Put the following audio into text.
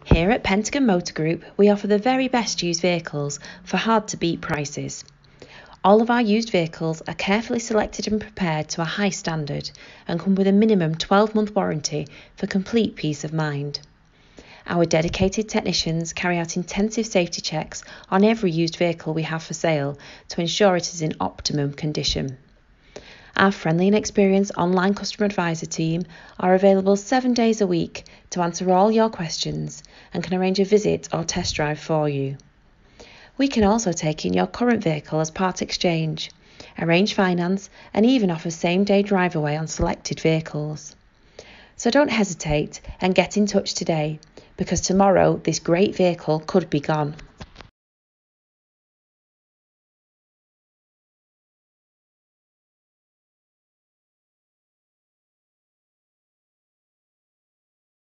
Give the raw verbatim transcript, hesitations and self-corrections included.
Here at Pentagon Motor Group, we offer the very best used vehicles for hard-to-beat prices. All of our used vehicles are carefully selected and prepared to a high standard and come with a minimum twelve-month warranty for complete peace of mind. Our dedicated technicians carry out intensive safety checks on every used vehicle we have for sale to ensure it is in optimum condition. Our friendly and experienced online customer advisor team are available seven days a week to answer all your questions and can arrange a visit or test drive for you. We can also take in your current vehicle as part exchange, arrange finance and even offer same-day drive away on selected vehicles. So don't hesitate and get in touch today, because tomorrow this great vehicle could be gone.